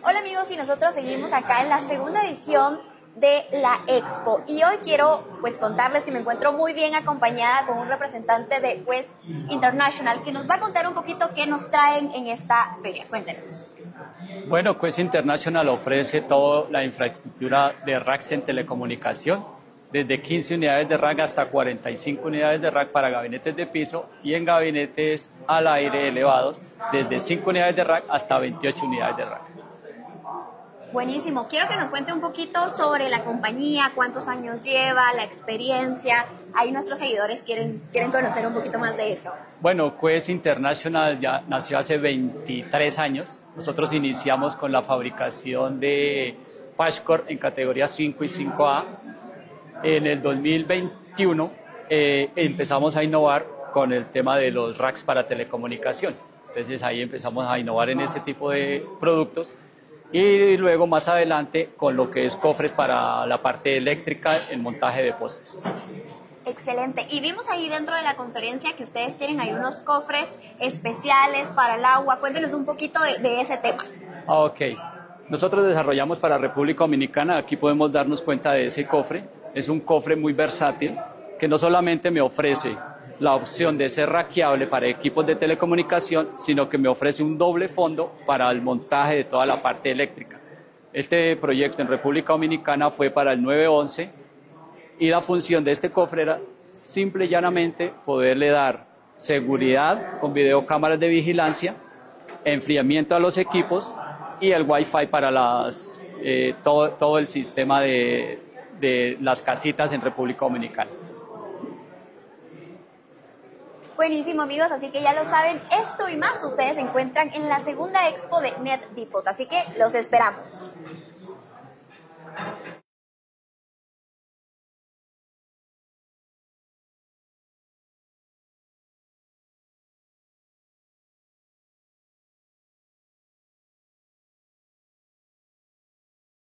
Hola amigos, y nosotros seguimos acá en la segunda edición de la Expo y hoy quiero contarles que me encuentro muy bien acompañada con un representante de Quest International que nos va a contar un poquito qué nos traen en esta feria. Cuéntenos. Bueno, Quest International ofrece toda la infraestructura de racks en telecomunicación, desde 15 unidades de rack hasta 45 unidades de rack para gabinetes de piso y en gabinetes al aire elevados, desde 5 unidades de rack hasta 28 unidades de rack. Buenísimo. Quiero que nos cuente un poquito sobre la compañía, cuántos años lleva, la experiencia. Ahí nuestros seguidores quieren conocer un poquito más de eso. Bueno, Quest International ya nació hace 23 años. Nosotros iniciamos con la fabricación de Patchcore en categoría 5 y 5A. En el 2021 empezamos a innovar con el tema de los racks para telecomunicación. Entonces ahí empezamos a innovar en ese tipo de productos. Y luego más adelante con lo que es cofres para la parte eléctrica, el montaje de postes. Excelente. Y vimos ahí dentro de la conferencia que ustedes tienen ahí unos cofres especiales para el agua. Cuéntenos un poquito de ese tema. Ok. Nosotros desarrollamos para República Dominicana, aquí podemos darnos cuenta de ese cofre. Es un cofre muy versátil que no solamente me ofrece la opción de ser raqueable para equipos de telecomunicación, sino que me ofrece un doble fondo para el montaje de toda la parte eléctrica. Este proyecto en República Dominicana fue para el 911 y la función de este cofre era simple y llanamente poderle dar seguridad con videocámaras de vigilancia, enfriamiento a los equipos y el Wi-Fi para todo el sistema de las casitas en República Dominicana. Buenísimo amigos, así que ya lo saben, esto y más ustedes se encuentran en la segunda expo de Net Depot, así que los esperamos.